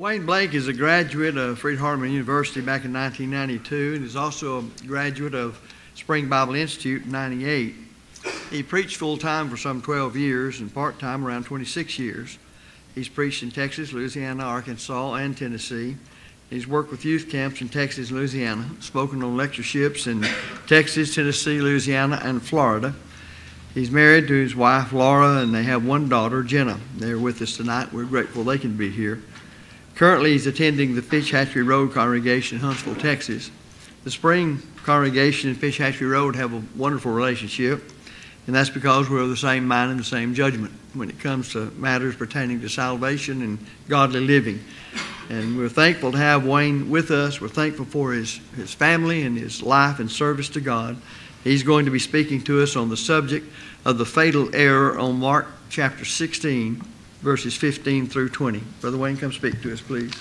Wayne Blake is a graduate of Freed-Hardeman University back in 1992 and is also a graduate of Spring Bible Institute in 98. He preached full-time for some 12 years and part-time around 26 years. He's preached in Texas, Louisiana, Arkansas, and Tennessee. He's worked with youth camps in Texas and Louisiana, spoken on lectureships in Texas, Tennessee, Louisiana, and Florida. He's married to his wife, Laura, and they have one daughter, Jenna. They're with us tonight. We're grateful they can be here. Currently, he's attending the Fish Hatchery Road congregation in Huntsville, Texas. The Spring congregation and Fish Hatchery Road have a wonderful relationship, and that's because we're of the same mind and the same judgment when it comes to matters pertaining to salvation and godly living. And we're thankful to have Wayne with us. We're thankful for his family and his life and service to God. He's going to be speaking to us on the subject of the fatal error on Mark chapter 16, verses 15 through 20. Brother Wayne, come speak to us, please.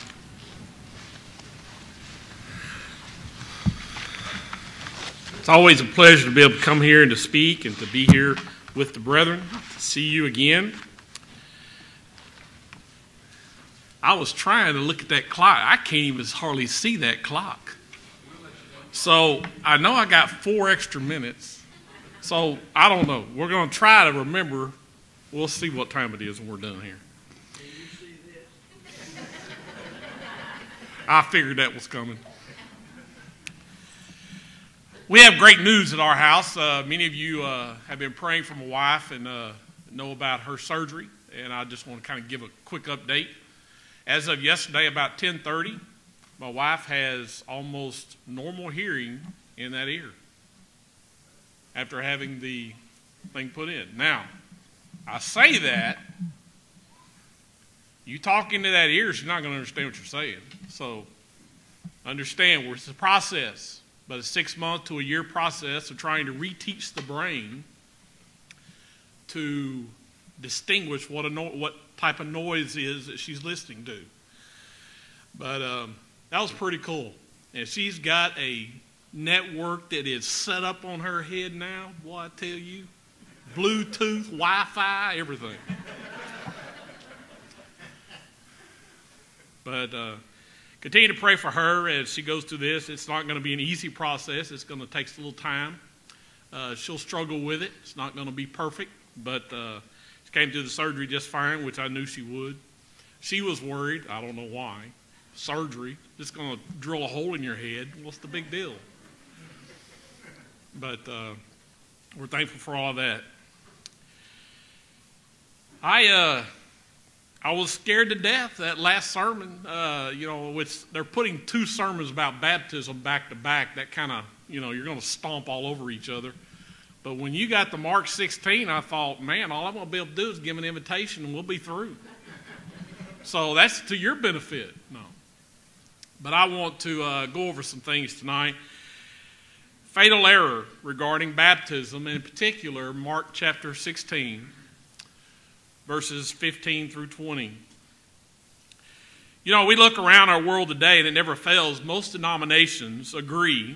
It's always a pleasure to be able to come here and to speak and to be here with the brethren, to see you again. I was trying to look at that clock. I can't even hardly see that clock. So I know I got 4 extra minutes. So I don't know. We're going to try to remember. We'll see what time it is when we're done here. Can you see this? I figured that was coming. We have great news at our house. Many of you have been praying for my wife and know about her surgery. And I just want to kind of give a quick update. As of yesterday, about 10:30, my wife has almost normal hearing in that ear after having the thing put in. Now, I say that, you talk into that ear, she's not going to understand what you're saying. So, understand, it's a process, but a 6-month to a year process of trying to reteach the brain to distinguish what type of noise is that she's listening to. But that was pretty cool. And she's got a network that is set up on her head now. Boy, I tell you, Bluetooth, Wi-Fi, everything. But continue to pray for her as she goes through this. It's not going to be an easy process. It's going to take a little time. She'll struggle with it. It's not going to be perfect, but she came through the surgery just fine, which I knew she would. She was worried. I don't know why. Surgery, just going to drill a hole in your head. What's the big deal? But we're thankful for all that. I was scared to death that last sermon. They're putting 2 sermons about baptism back to back. That kind of, you're going to stomp all over each other. But when you got to Mark 16, I thought, man, all I'm going to be able to do is give an invitation and we'll be through. So that's to your benefit. No. But I want to go over some things tonight. Fatal error regarding baptism, and in particular, Mark chapter 16, verses 15 through 20. We look around our world today, and it never fails. Most denominations agree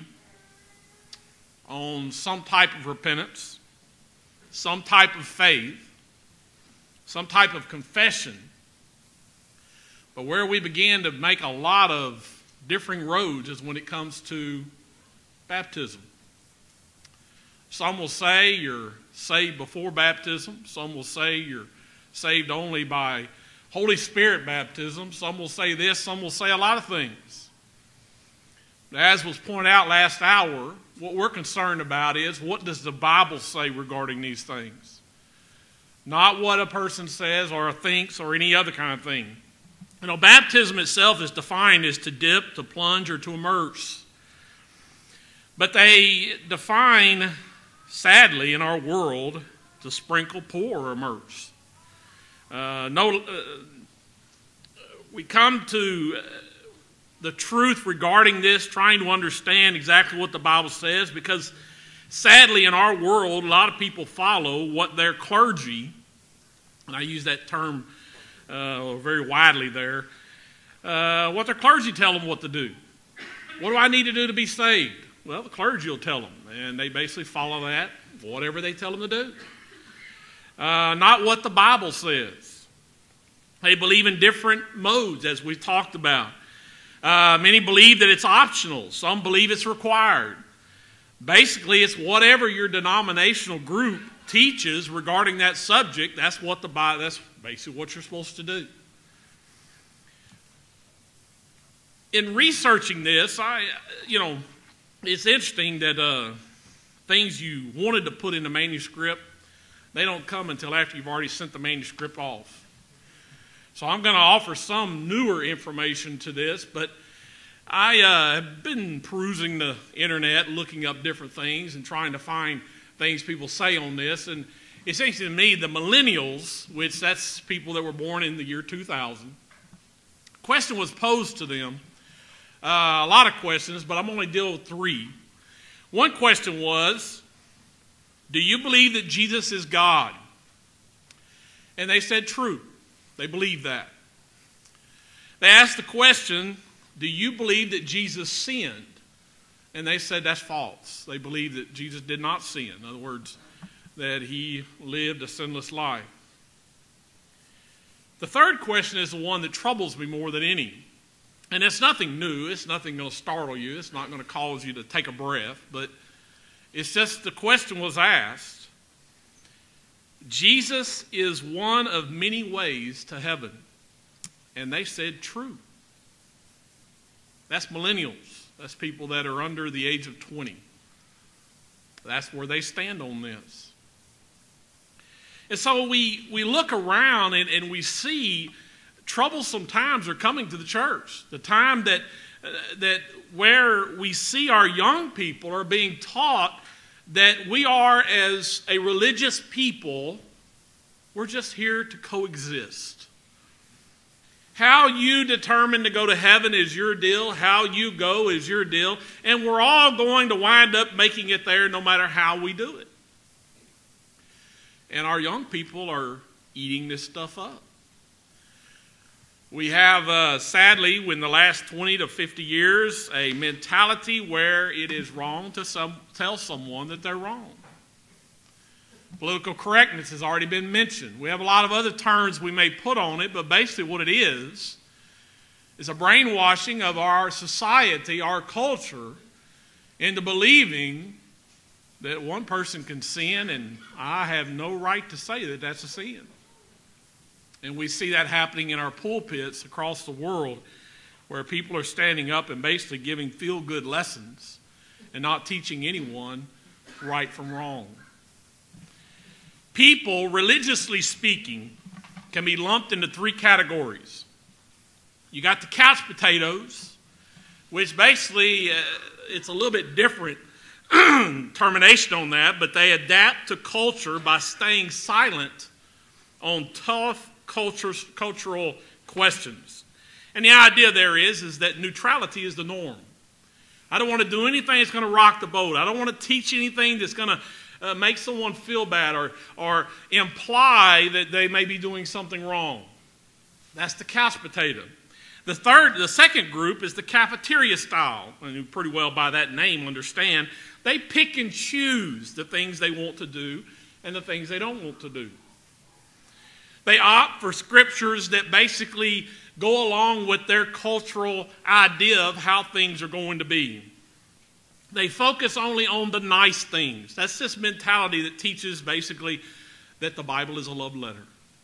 on some type of repentance, some type of faith, some type of confession. But where we begin to make a lot of differing roads is when it comes to baptism. Some will say you're saved before baptism. Some will say you're saved only by Holy Spirit baptism. Some will say this. Some will say a lot of things. As was pointed out last hour, what we're concerned about is what does the Bible say regarding these things? Not what a person says or thinks or any other kind of thing. Baptism itself is defined as to dip, to plunge, or to immerse. But they define, sadly, in our world, to sprinkle, pour, or immerse. We come to the truth regarding this, trying to understand exactly what the Bible says, because sadly in our world, a lot of people follow what their clergy, and I use that term very widely there, what their clergy tell them what to do. What do I need to do to be saved? Well, the clergy will tell them, and they basically follow that, whatever they tell them to do. Not what the Bible says. They believe in different modes, as we've talked about. Many believe that it's optional. Some believe it's required. Basically, it's whatever your denominational group teaches regarding that subject. That's basically what you're supposed to do. In researching this, it's interesting that things you wanted to put in the manuscript, they don't come until after you've already sent the manuscript off. So I'm going to offer some newer information to this, but I have been perusing the internet, looking up different things and trying to find things people say on this. And it seems to me the millennials, which that's people that were born in the year 2000, question was posed to them. A lot of questions, but I'm only dealing with 3. One question was, do you believe that Jesus is God? And they said true. They believe that. They asked the question, do you believe that Jesus sinned? And they said that's false. They believe that Jesus did not sin. In other words, that he lived a sinless life. The third question is the one that troubles me more than any. And it's nothing new. It's nothing going to startle you. It's not going to cause you to take a breath. But it's just the question was asked, Jesus is one of many ways to heaven. And they said true. That's millennials. That's people that are under the age of 20. That's where they stand on this. And so we look around and we see troublesome times are coming to the church. The time that where we see our young people are being taught that we are, as a religious people, we're just here to coexist. How you determine to go to heaven is your deal. How you go is your deal. And we're all going to wind up making it there no matter how we do it. And our young people are eating this stuff up. We have, sadly, in the last 20 to 50 years, a mentality where it is wrong to tell someone that they're wrong. Political correctness has already been mentioned. We have a lot of other terms we may put on it, but basically what it is a brainwashing of our society, our culture, into believing that one person can sin and I have no right to say that that's a sin. And we see that happening in our pulpits across the world where people are standing up and basically giving feel-good lessons and not teaching anyone right from wrong. People, religiously speaking, can be lumped into 3 categories. You got the couch potatoes, which basically, it's a little bit different termination on that, but they adapt to culture by staying silent on tough cultural questions. And the idea there is that neutrality is the norm. I don't want to do anything that's going to rock the boat. I don't want to teach anything that's going to make someone feel bad or imply that they may be doing something wrong. That's the couch potato. The second group is the cafeteria style. And you pretty well by that name understand. They pick and choose the things they want to do and the things they don't want to do. They opt for scriptures that basically go along with their cultural idea of how things are going to be. They focus only on the nice things. That's this mentality that teaches basically that the Bible is a love letter.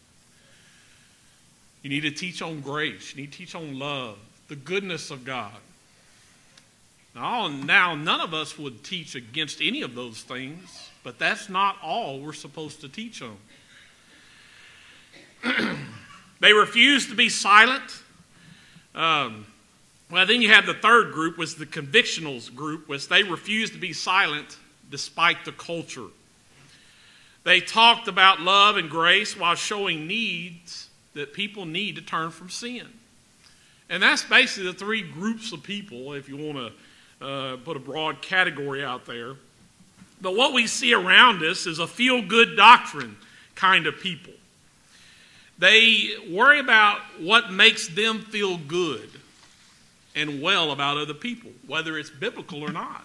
You need to teach on grace. You need to teach on love, the goodness of God. Now, none of us would teach against any of those things, but that's not all we're supposed to teach on. They refuse to be silent. Well, then you have the third group, was the convictionals group, which they refuse to be silent despite the culture. They talked about love and grace while showing needs that people need to turn from sin. And that's basically the 3 groups of people, if you want to put a broad category out there. But what we see around us is a feel-good doctrine kind of people. They worry about what makes them feel good and well about other people, whether it's biblical or not.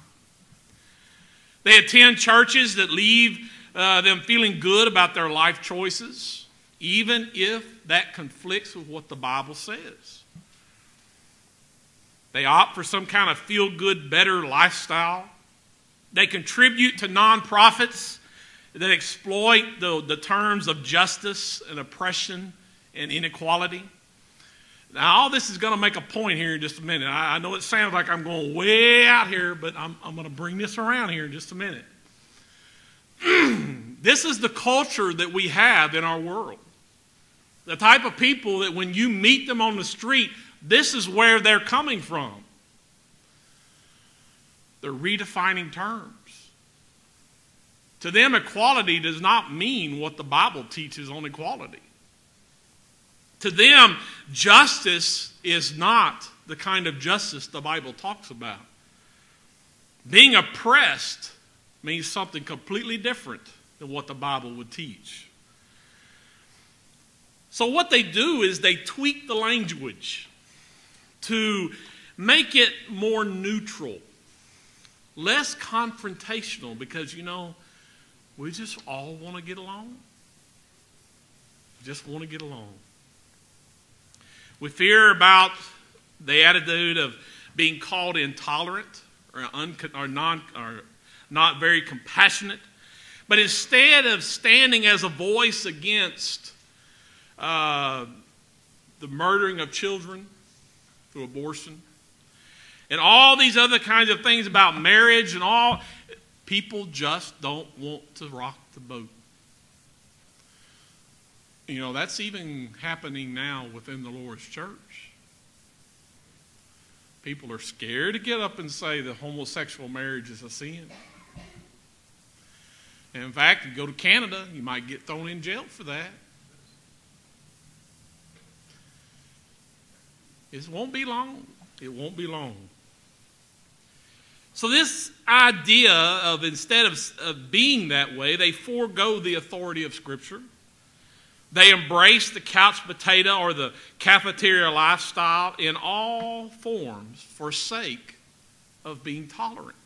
They attend churches that leave them feeling good about their life choices. even if that conflicts with what the Bible says. They opt for some kind of feel-good, better lifestyle. They contribute to nonprofits that exploit the terms of justice and oppression and inequality. Now, all this is going to make a point here in just a minute. I know it sounds like I'm going way out here, but I'm going to bring this around here in just a minute. This is the culture that we have in our world. The type of people that when you meet them on the street, this is where they're coming from. They're redefining terms. To them, equality does not mean what the Bible teaches on equality. To them, justice is not the kind of justice the Bible talks about. Being oppressed means something completely different than what the Bible would teach. So what they do is they tweak the language to make it more neutral, less confrontational, because, we just all want to get along. Just want to get along. We fear about the attitude of being called intolerant or not very compassionate. But instead of standing as a voice against the murdering of children through abortion and all these other kinds of things about marriage and all, people just don't want to rock the boat. That's even happening now within the Lord's church. People are scared to get up and say that homosexual marriage is a sin. And in fact, you go to Canada, you might get thrown in jail for that. It won't be long. It won't be long. So this idea of instead of being that way, they forego the authority of Scripture. They embrace the couch potato or the cafeteria lifestyle in all forms for sake of being tolerant.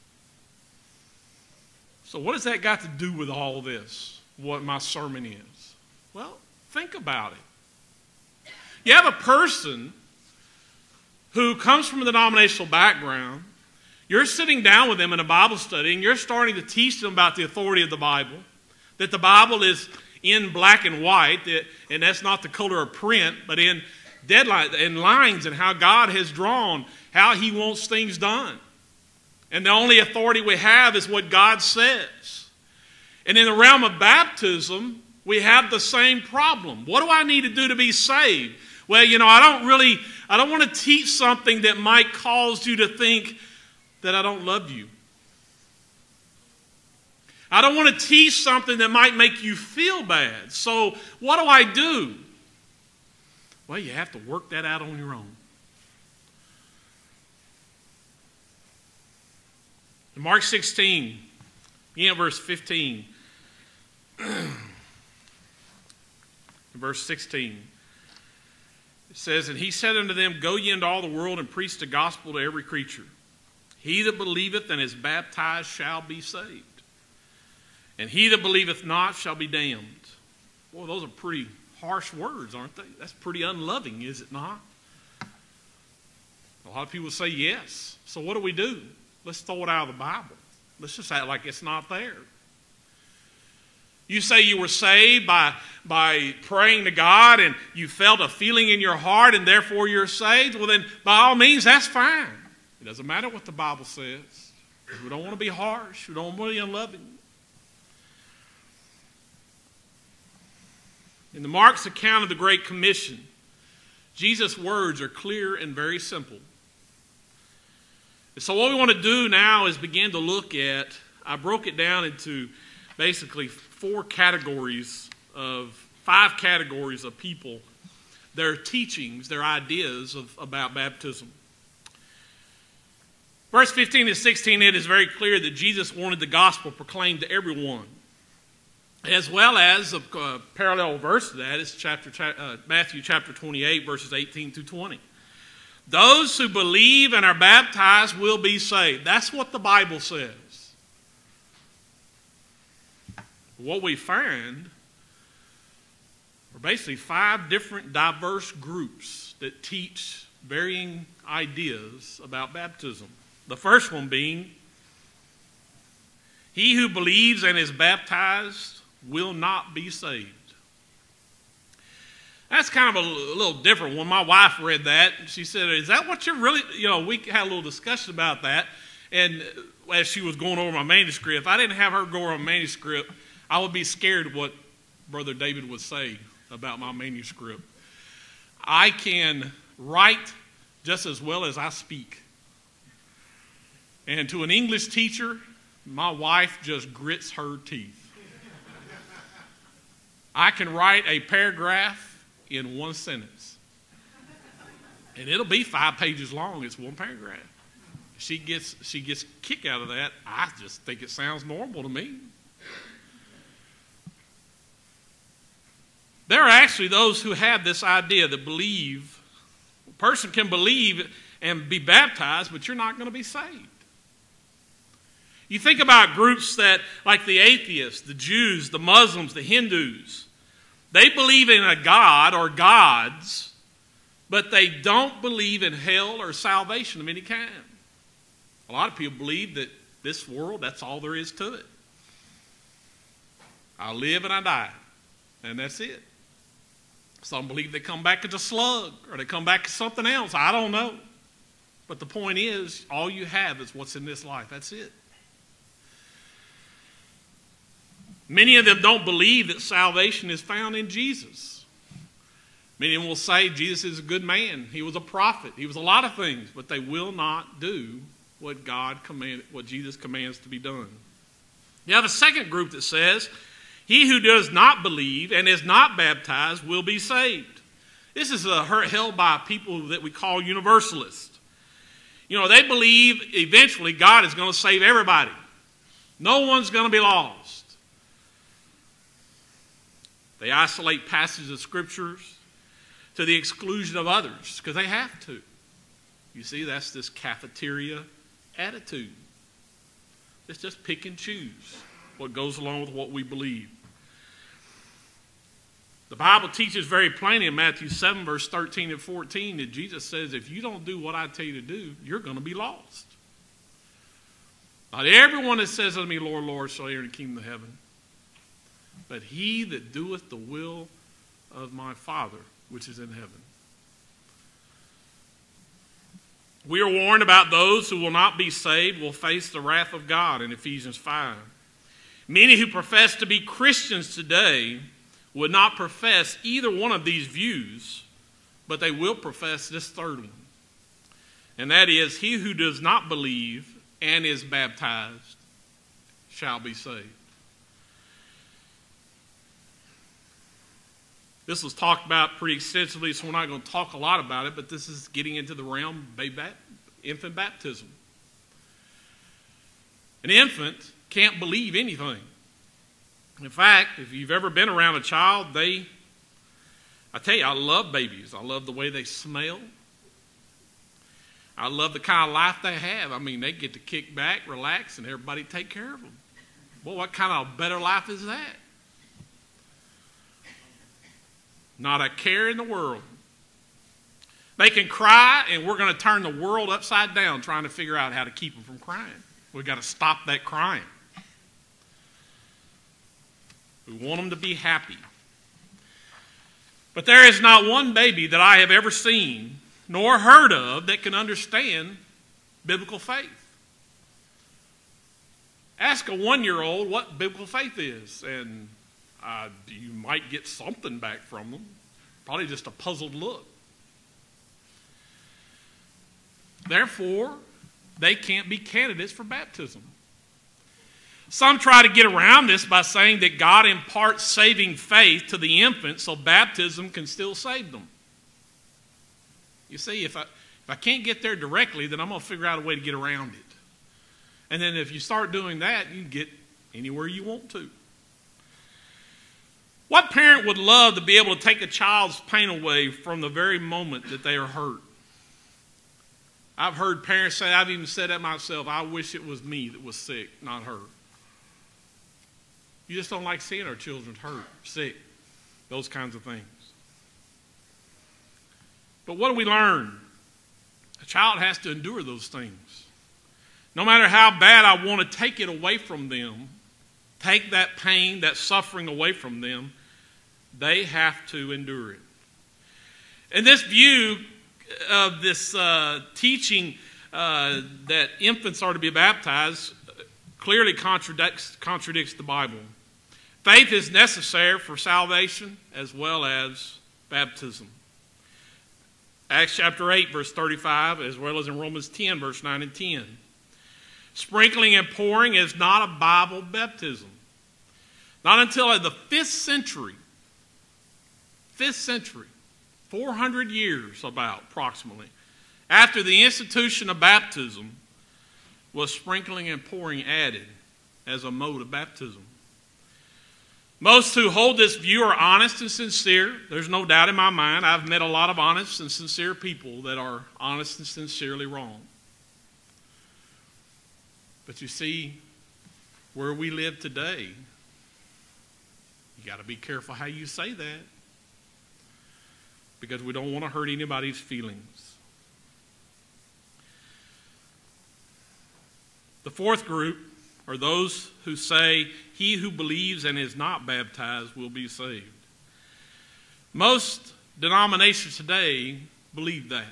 So what has that got to do with all this, what my sermon is? Well, think about it. You have a person who comes from a denominational background. You're sitting down with them in a Bible study and you're starting to teach them about the authority of the Bible, that the Bible is in black and white, and that's not the color of print, but in deadlines and lines, and how God has drawn, how He wants things done. And the only authority we have is what God says. And in the realm of baptism, we have the same problem. What do I need to do to be saved? Well, I don't want to teach something that might cause you to think that I don't love you. I don't want to teach something that might make you feel bad. So what do I do? Well, you have to work that out on your own. In Mark 16, begin at verse 15. In verse 16, it says, "And he said unto them, Go ye into all the world and preach the gospel to every creature. He that believeth and is baptized shall be saved. And he that believeth not shall be damned." Boy, those are pretty harsh words, aren't they? That's pretty unloving, is it not? A lot of people say yes. So what do? Let's throw it out of the Bible. Let's just act like it's not there. You say you were saved by praying to God and you felt a feeling in your heart and therefore you're saved. Well then, by all means, that's fine. It doesn't matter what the Bible says. We don't want to be harsh. We don't want to be unloving. In the Mark's account of the Great Commission, Jesus' words are clear and very simple. And so what we want to do now is begin to look at, I broke it down into basically 5 categories of people, their teachings, their ideas about baptism. Verse 15 to 16, it is very clear that Jesus wanted the gospel proclaimed to everyone. As well as a parallel verse to that is Matthew chapter 28, verses 18 through 20. Those who believe and are baptized will be saved. That's what the Bible says. What we find are basically 5 different diverse groups that teach varying ideas about baptism. The first one being, he who believes and is baptized will not be saved. That's kind of a little different. When my wife read that, she said, is that what you're really, we had a little discussion about that. And as she was going over my manuscript, if I didn't have her go over my manuscript, I would be scared of what Brother David would say about my manuscript. I can write just as well as I speak. And to an English teacher, my wife just grits her teeth. I can write a paragraph in 1 sentence. And it'll be 5 pages long. It's 1 paragraph. She gets a kick out of that. I just think it sounds normal to me. There are actually those who have this idea that believe, a person can believe and be baptized, but you're not going to be saved. You think about groups that, like the atheists, the Jews, the Muslims, the Hindus, they believe in a God or gods, but they don't believe in hell or salvation of any kind. A lot of people believe that this world, that's all there is to it. I live and I die, and that's it. Some believe they come back as a slug, or they come back as something else. I don't know. But the point is, all you have is what's in this life. That's it. Many of them don't believe that salvation is found in Jesus. Many of them will say Jesus is a good man. He was a prophet. He was a lot of things, but they will not do what what Jesus commands to be done. You have a second group that says, he who does not believe and is not baptized will be saved. This is held by people that we call universalists. They believe eventually God is going to save everybody. No one's going to be lost. They isolate passages of scriptures to the exclusion of others because they have to. You see, that's this cafeteria attitude. It's just pick and choose what goes along with what we believe. The Bible teaches very plainly in Matthew 7, verse 13 and 14, that Jesus says, if you don't do what I tell you to do, you're going to be lost. Not everyone that says unto me, Lord, Lord, shall enter the kingdom of heaven, but he that doeth the will of my Father, which is in heaven. We are warned about those who will not be saved will face the wrath of God in Ephesians 5. Many who profess to be Christians today would not profess either one of these views, but they will profess this third one. And that is, he who does not believe and is baptized shall be saved. This was talked about pretty extensively, so we're not going to talk a lot about it, but this is getting into the realm of infant baptism. An infant can't believe anything. In fact, if you've ever been around a child, I tell you, I love babies. I love the way they smell. I love the kind of life they have. I mean, they get to kick back, relax, and everybody take care of them. Well, what kind of better life is that? Not a care in the world. They can cry, and we're going to turn the world upside down trying to figure out how to keep them from crying. We've got to stop that crying. We want them to be happy. But there is not one baby that I have ever seen nor heard of that can understand biblical faith. Ask a 1-year-old what biblical faith is, and you might get something back from them. Probably just a puzzled look. Therefore, they can't be candidates for baptism. Some try to get around this by saying that God imparts saving faith to the infant so baptism can still save them. You see, if I can't get there directly, then I'm going to figure out a way to get around it. And then if you start doing that, you can get anywhere you want to. What parent would love to be able to take a child's pain away from the very moment that they are hurt? I've heard parents say, I've even said that myself, I wish it was me that was sick, not her. You just don't like seeing our children hurt, sick. those kinds of things. But what do we learn? A child has to endure those things. No matter how bad I want to take it away from them, take that pain, that suffering away from them, they have to endure it. And this view of this teaching that infants are to be baptized clearly contradicts the Bible. Faith is necessary for salvation as well as baptism. Acts chapter 8, verse 35, as well as in Romans 10, verse 9 and 10. Sprinkling and pouring is not a Bible baptism. Not until the 5th century, 400 years about approximately, after the institution of baptism, was sprinkling and pouring added as a mode of baptism. Most who hold this view are honest and sincere. There's no doubt in my mind. I've met a lot of honest and sincere people that are honest and sincerely wrong. But you see, where we live today, you got to be careful how you say that, because we don't want to hurt anybody's feelings. The fourth group are those who say, he who believes and is not baptized will be saved. Most denominations today believe that.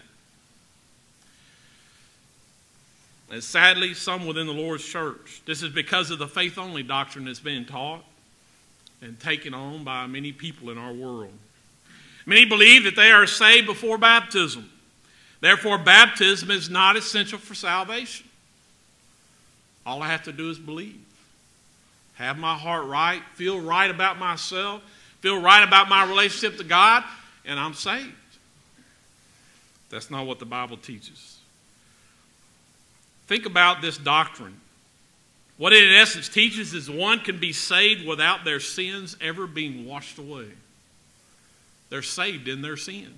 And sadly, some within the Lord's church. This is because of the faith-only doctrine that's being taught and taken on by many people in our world. Many believe that they are saved before baptism. Therefore, baptism is not essential for salvation. All I have to do is believe. Have my heart right, feel right about myself, feel right about my relationship to God, and I'm saved. That's not what the Bible teaches. Think about this doctrine. What it in essence teaches is one can be saved without their sins ever being washed away. They're saved in their sin.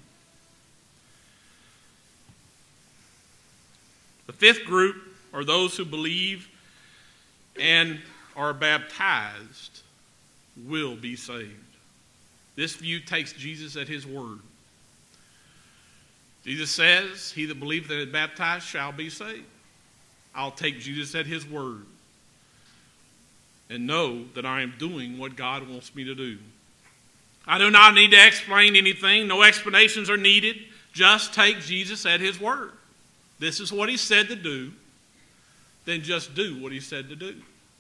The fifth group are those who believe and are baptized will be saved. This view takes Jesus at his word. Jesus says, he that believeth and is baptized shall be saved. I'll take Jesus at his word and know that I am doing what God wants me to do. I do not need to explain anything. No explanations are needed. Just take Jesus at his word. This is what he said to do. Then just do what he said to do.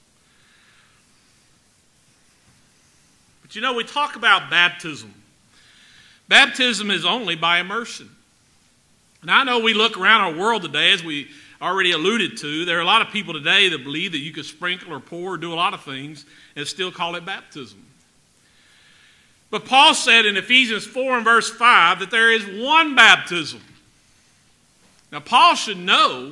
But you know, we talk about baptism. Baptism is only by immersion. And I know we look around our world today, as we already alluded to, there are a lot of people today that believe that you could sprinkle or pour or do a lot of things and still call it baptism. But Paul said in Ephesians 4 and verse 5 that there is one baptism. Now Paul should know,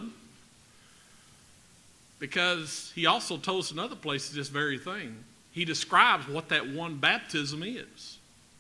because he also told us in other places this very thing. He describes what that one baptism is.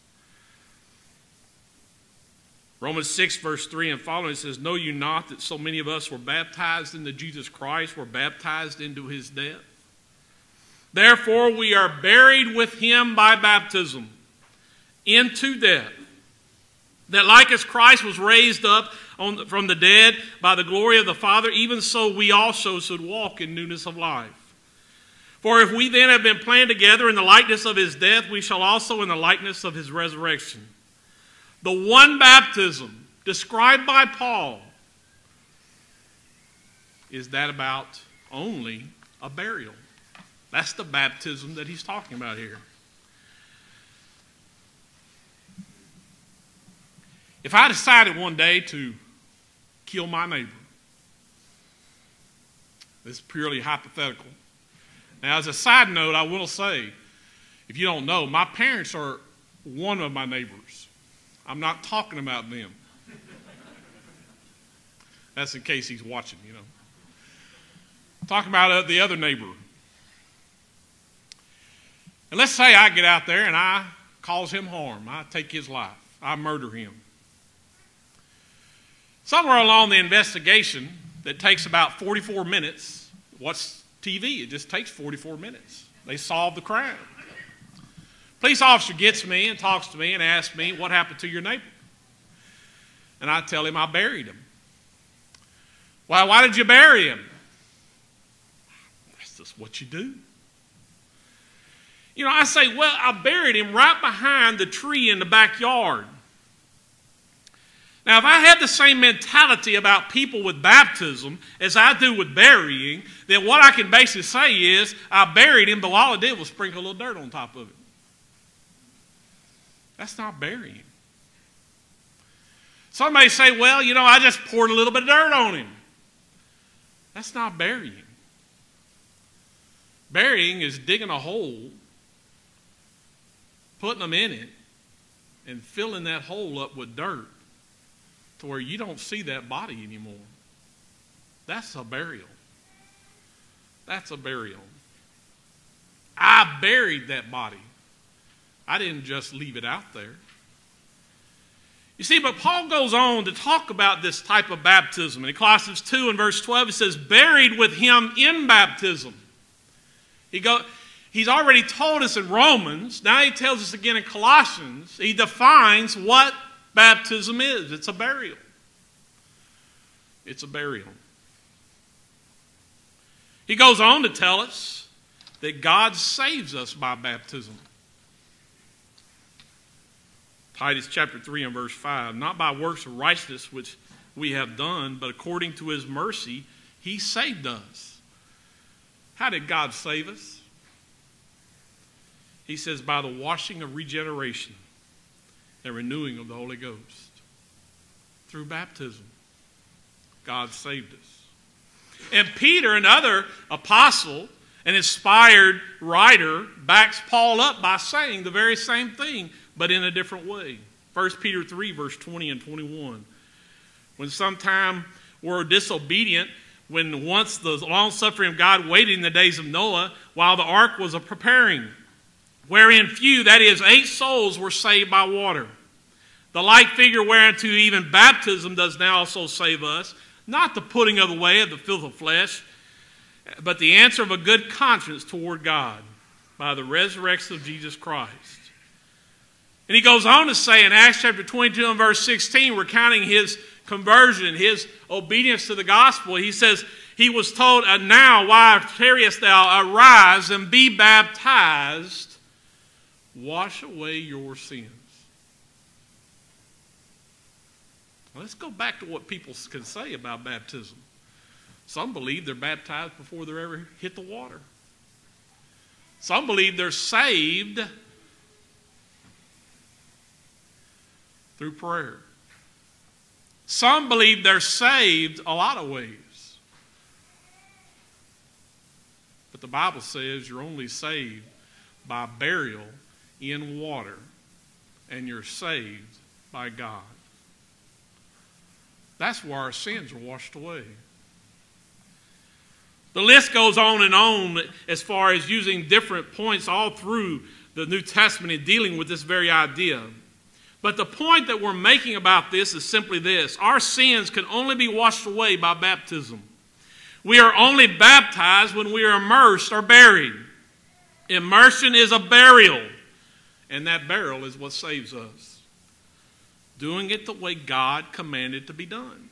Romans 6 verse 3 and following says, know you not that so many of us were baptized into Jesus Christ, were baptized into his death? Therefore we are buried with him by baptism into death, that like as Christ was raised up from the dead by the glory of the Father, even so we also should walk in newness of life. For if we then have been planted together in the likeness of his death, we shall also in the likeness of his resurrection. The one baptism described by Paul is that about only a burial. That's the baptism that he's talking about here. If I decided one day to kill my neighbor, this is purely hypothetical. Now, as a side note, I will say, if you don't know, my parents are one of my neighbors. I'm not talking about them. That's in case he's watching, you know. I'm talking about the other neighbor. And let's say I get out there and I cause him harm. I take his life. I murder him. Somewhere along the investigation that takes about 44 minutes, what's TV? It just takes 44 minutes. They solve the crime. Police officer gets me and talks to me and asks me, what happened to your neighbor? And I tell him I buried him. Why did you bury him? That's just what you do. You know, I say, well, I buried him right behind the tree in the backyard. Now, if I had the same mentality about people with baptism as I do with burying, then what I can basically say is, I buried him, but all I did was sprinkle a little dirt on top of it. That's not burying. Somebody say, well, you know, I just poured a little bit of dirt on him. That's not burying. Burying is digging a hole, putting them in it, and filling that hole up with dirt to where you don't see that body anymore. That's a burial. That's a burial. I buried that body. I didn't just leave it out there. You see, but Paul goes on to talk about this type of baptism. In Colossians 2 and verse 12, it says, buried with him in baptism. He's already told us in Romans. Now he tells us again in Colossians. He defines what baptism is. It's a burial. It's a burial. He goes on to tell us that God saves us by baptism. Titus chapter 3 and verse 5, not by works of righteousness which we have done, but according to his mercy, he saved us. How did God save us? He says, by the washing of regeneration and renewing of the Holy Ghost. Through baptism, God saved us. And Peter, another apostle, an inspired writer, backs Paul up by saying the very same thing, but in a different way. 1 Peter 3, verse 20 and 21. When sometime we're disobedient, when once the long-suffering of God waited in the days of Noah, while the ark was preparing, wherein few, that is, 8 souls were saved by water. The like figure whereunto even baptism does now also save us, not the putting away of the filth of flesh, but the answer of a good conscience toward God by the resurrection of Jesus Christ. And he goes on to say in Acts chapter 22 and verse 16, recounting his conversion, his obedience to the gospel, he says, he was told, now why tarriest thou? Arise and be baptized, wash away your sins. Well, let's go back to what people can say about baptism. Some believe they're baptized before they ever hit the water. Some believe they're saved through prayer. Some believe they're saved a lot of ways. But the Bible says you're only saved by burial in water, and you're saved by God. That's where our sins are washed away. The list goes on as far as using different points all through the New Testament in dealing with this very idea. But the point that we're making about this is simply this. Our sins can only be washed away by baptism. We are only baptized when we are immersed or buried. Immersion is a burial, and that burial is what saves us. Doing it the way God commanded to be done.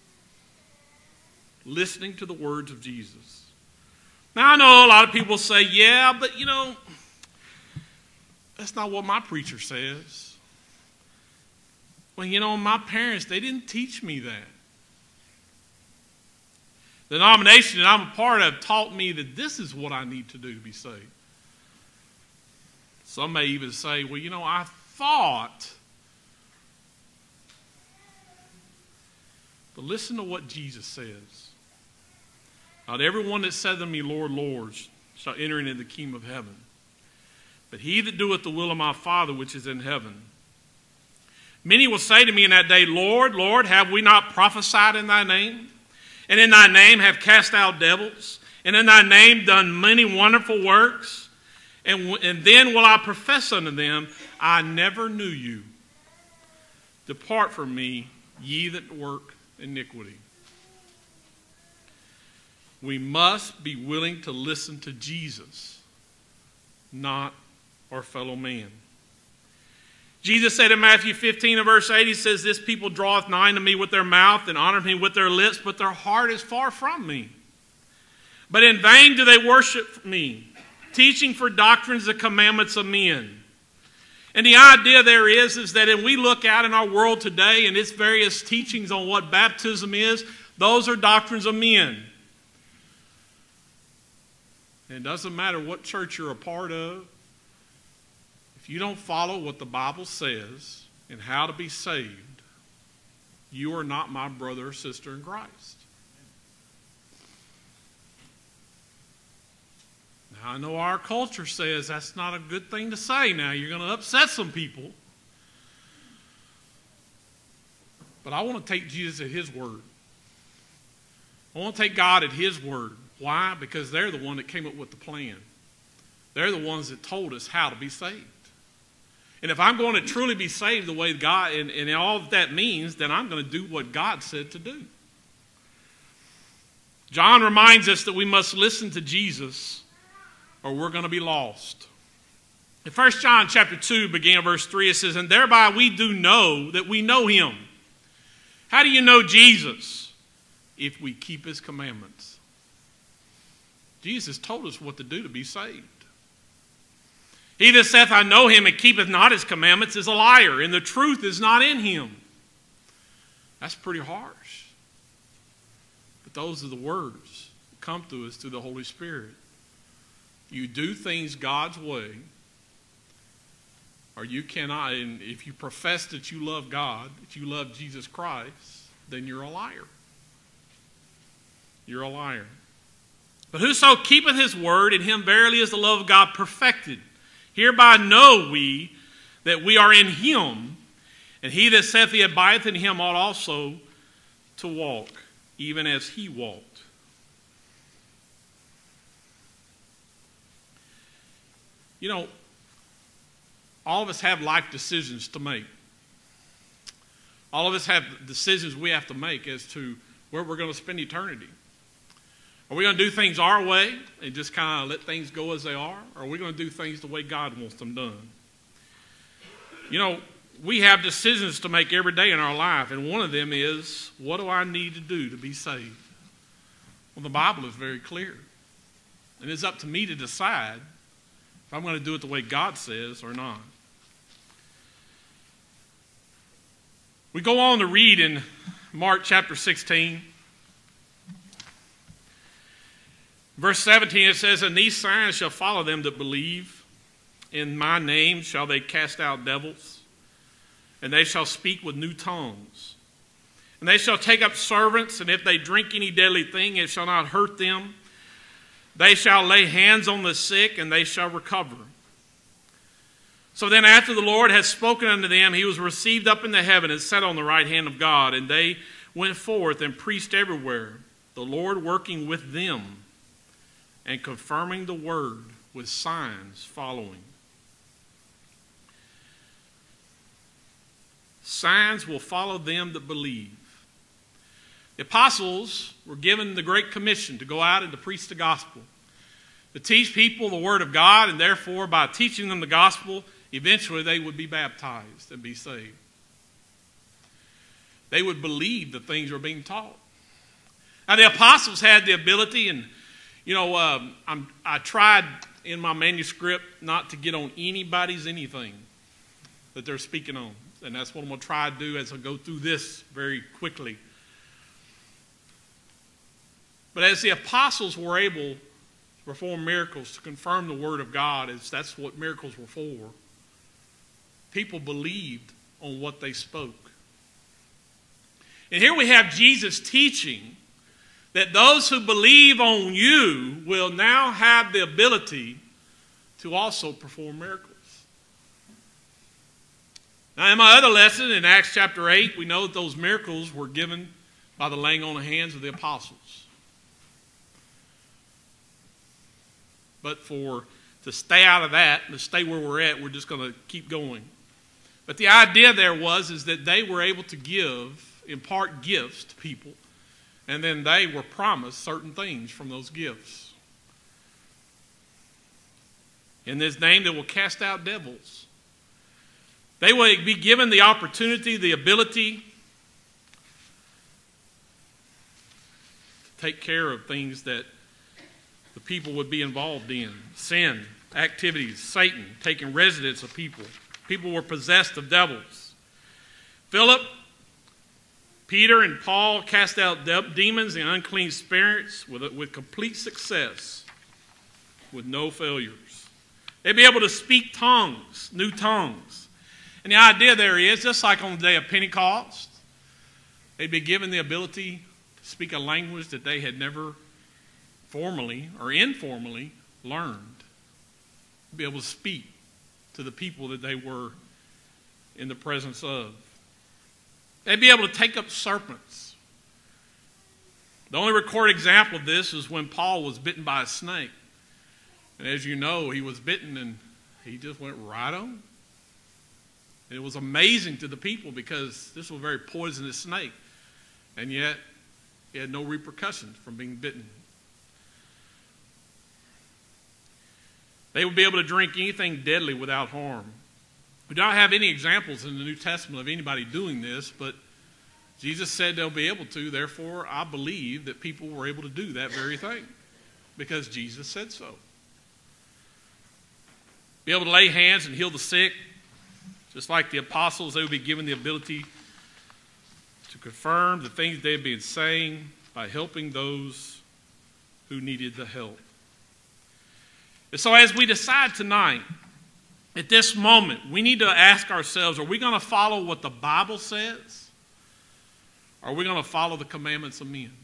Listening to the words of Jesus. Now, I know a lot of people say, yeah, but you know, that's not what my preacher says. Well, you know, my parents, they didn't teach me that. The denomination that I'm a part of taught me that this is what I need to do to be saved. Some may even say, well, you know, I thought. But listen to what Jesus says. Not everyone that saith unto me, Lord, Lord, shall enter into the kingdom of heaven, but he that doeth the will of my Father which is in heaven. Many will say to me in that day, Lord, Lord, have we not prophesied in thy name? And in thy name have cast out devils? And in thy name done many wonderful works? And then will I profess unto them, I never knew you. Depart from me, ye that work iniquity. We must be willing to listen to Jesus, not our fellow man. Jesus said in Matthew 15 and verse 8, he says, "This people draweth nigh unto me with their mouth and honour me with their lips, but their heart is far from me. But in vain do they worship me, teaching for doctrines the commandments of men." And the idea there is that when we look out in our world today and its various teachings on what baptism is, those are doctrines of men. And it doesn't matter what church you're a part of. If you don't follow what the Bible says and how to be saved, you are not my brother or sister in Christ. Now, I know our culture says that's not a good thing to say now. You're going to upset some people. But I want to take Jesus at his word. I want to take God at his word. Why? Because they're the one that came up with the plan. They're the ones that told us how to be saved. And if I'm going to truly be saved the way God, and all that means, then I'm going to do what God said to do. John reminds us that we must listen to Jesus or we're going to be lost. In 1 John chapter 2, beginning verse 3, it says, "And thereby we do know that we know him." How do you know Jesus? If we keep his commandments. Jesus told us what to do to be saved. "He that saith, I know him, and keepeth not his commandments, is a liar, and the truth is not in him." That's pretty harsh. But those are the words that come to us through the Holy Spirit. You do things God's way, or you cannot. And if you profess that you love God, that you love Jesus Christ, then you're a liar. You're a liar. "But whoso keepeth his word, in him verily is the love of God perfected. Hereby know we that we are in him, and he that saith he abideth in him ought also to walk, even as he walked." You know, all of us have life decisions to make. All of us have decisions we have to make as to where we're going to spend eternity. Are we going to do things our way and just kind of let things go as they are? Or are we going to do things the way God wants them done? You know, we have decisions to make every day in our life, and one of them is, what do I need to do to be saved? Well, the Bible is very clear. And it's up to me to decide if I'm going to do it the way God says or not. We go on to read in Mark chapter 16. Verse 17, it says, "And these signs shall follow them that believe. In my name shall they cast out devils, and they shall speak with new tongues. And they shall take up servants, and if they drink any deadly thing, it shall not hurt them. They shall lay hands on the sick, and they shall recover." So then after the Lord had spoken unto them, he was received up into heaven and sat on the right hand of God. And they went forth and preached everywhere, the Lord working with them, and confirming the word with signs following. Signs will follow them that believe. The apostles were given the Great Commission to go out and to preach the gospel, to teach people the word of God, and therefore by teaching them the gospel, eventually they would be baptized and be saved. They would believe the things were being taught. Now the apostles had the ability, and you know, I tried in my manuscript not to get on anybody's anything that they're speaking on. And that's what I'm going to try to do as I go through this very quickly. But as the apostles were able to perform miracles to confirm the word of God, as that's what miracles were for, people believed on what they spoke. And here we have Jesus teaching that those who believe on you will now have the ability to also perform miracles. Now, in my other lesson, in Acts chapter 8, we know that those miracles were given by the laying on of hands of the apostles. But to stay out of that, to stay where we're at, we're just going to keep going. But the idea there is that they were able to impart gifts to people, and then they were promised certain things from those gifts. In this name they will cast out devils. They will be given the opportunity, the ability to take care of things that the people would be involved in. Sin, activities, Satan taking residence of people. People were possessed of devils. Philip, Peter, and Paul cast out demons and unclean spirits with complete success, with no failures. They'd be able to speak tongues, new tongues. And the idea there is, just like on the day of Pentecost, they'd be given the ability to speak a language that they had never formally or informally learned. Be able to speak to the people that they were in the presence of. They'd be able to take up serpents. The only recorded example of this is when Paul was bitten by a snake. And as you know, he was bitten and he just went right on. And it was amazing to the people because this was a very poisonous snake. And yet, he had no repercussions from being bitten. They would be able to drink anything deadly without harm. We don't have any examples in the New Testament of anybody doing this, but Jesus said they'll be able to. Therefore, I believe that people were able to do that very thing because Jesus said so. Be able to lay hands and heal the sick. Just like the apostles, they would be given the ability to confirm the things they had been saying by helping those who needed the help. And so as we decide tonight, at this moment, we need to ask ourselves, are we going to follow what the Bible says? Or are we going to follow the commandments of men?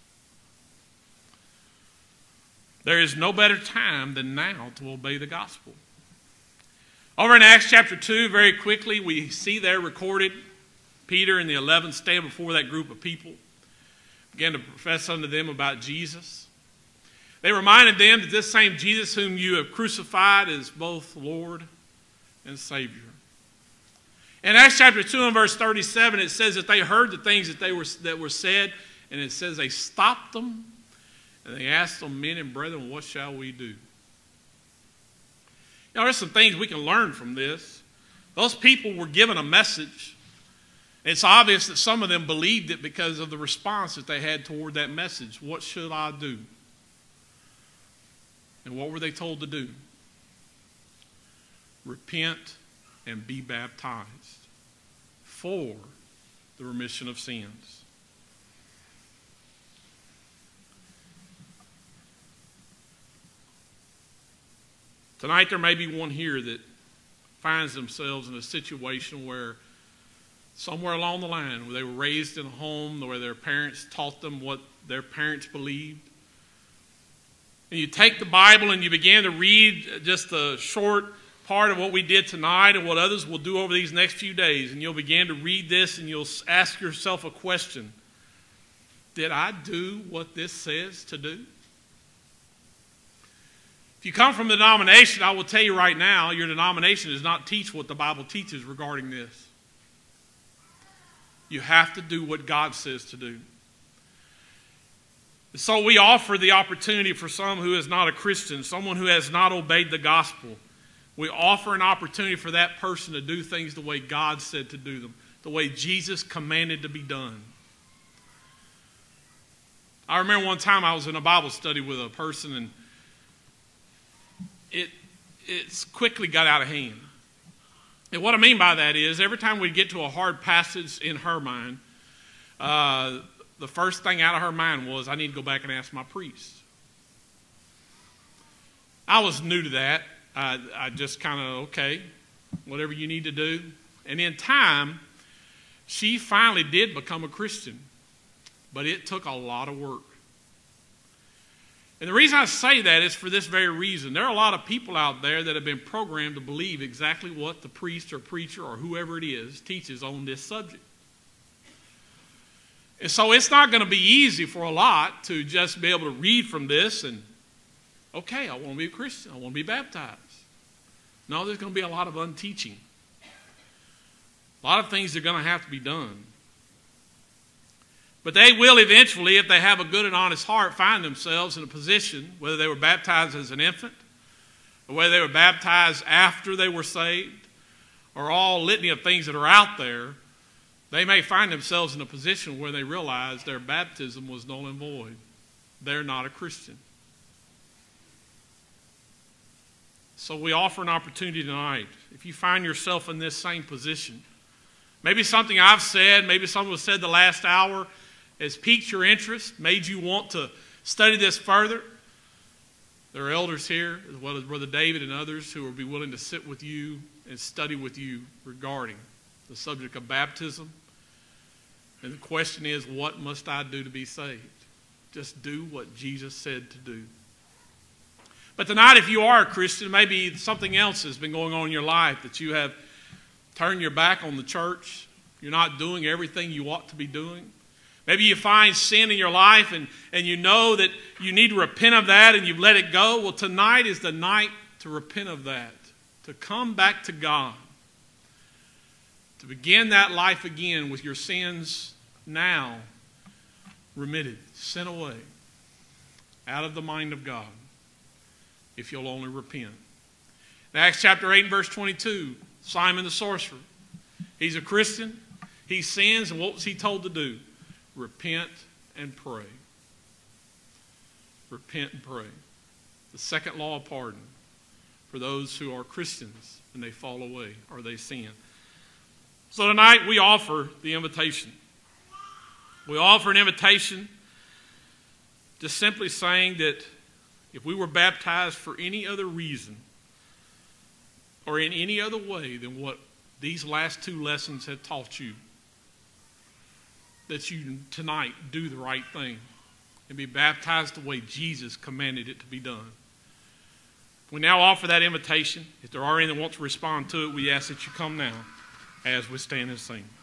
There is no better time than now to obey the gospel. Over in Acts chapter 2, very quickly, we see there recorded Peter and the 11 stand before that group of people, began to profess unto them about Jesus. They reminded them that this same Jesus whom you have crucified is both Lord and Savior. In Acts chapter 2 and verse 37, it says that they heard the things that were said, and it says they stopped them, and they asked them, men and brethren, what shall we do? You know, there's some things we can learn from this. Those people were given a message. It's obvious that some of them believed it because of the response that they had toward that message. What should I do? And what were they told to do? Repent and be baptized for the remission of sins. Tonight there may be one here that finds themselves in a situation where somewhere along the line, where they were raised in a home where their parents taught them what their parents believed. And you take the Bible and you begin to read just a short part of what we did tonight and what others will do over these next few days. And you'll begin to read this and you'll ask yourself a question. Did I do what this says to do? If you come from the denomination, I will tell you right now, your denomination does not teach what the Bible teaches regarding this. You have to do what God says to do. So we offer the opportunity for some who is not a Christian, someone who has not obeyed the gospel. We offer an opportunity for that person to do things the way God said to do them, the way Jesus commanded to be done. I remember one time I was in a Bible study with a person and it's quickly got out of hand. And what I mean by that is every time we get to a hard passage in her mind, the first thing out of her mind was, I need to go back and ask my priest. I was new to that. I just kind of, okay, whatever you need to do. And in time, she finally did become a Christian. But it took a lot of work. And the reason I say that is for this very reason. There are a lot of people out there that have been programmed to believe exactly what the priest or preacher or whoever it is teaches on this subject. And so it's not going to be easy for a lot to just be able to read from this and, okay, I want to be a Christian. I want to be baptized. No, there's going to be a lot of unteaching. A lot of things are going to have to be done. But they will eventually, if they have a good and honest heart, find themselves in a position, whether they were baptized as an infant or whether they were baptized after they were saved, or all litany of things that are out there, they may find themselves in a position where they realize their baptism was null and void. They're not a Christian. So we offer an opportunity tonight. If you find yourself in this same position, maybe something I've said, maybe something was said the last hour has piqued your interest, made you want to study this further. There are elders here, as well as Brother David and others, who will be willing to sit with you and study with you regarding the subject of baptism. And the question is, what must I do to be saved? Just do what Jesus said to do. But tonight, if you are a Christian, maybe something else has been going on in your life, that you have turned your back on the church. You're not doing everything you ought to be doing. Maybe you find sin in your life and you know that you need to repent of that and you've let it go. Well, tonight is the night to repent of that, to come back to God, to begin that life again with your sins now remitted, sent away, out of the mind of God, if you'll only repent. In Acts chapter 8 and verse 22, Simon the sorcerer, he's a Christian, he sins, and what was he told to do? Repent and pray. Repent and pray. The second law of pardon for those who are Christians and they fall away or they sin. So tonight we offer the invitation. We offer an invitation just simply saying that if we were baptized for any other reason or in any other way than what these last two lessons have taught you, that you tonight do the right thing and be baptized the way Jesus commanded it to be done. We now offer that invitation. If there are any that want to respond to it, we ask that you come now as we stand and sing.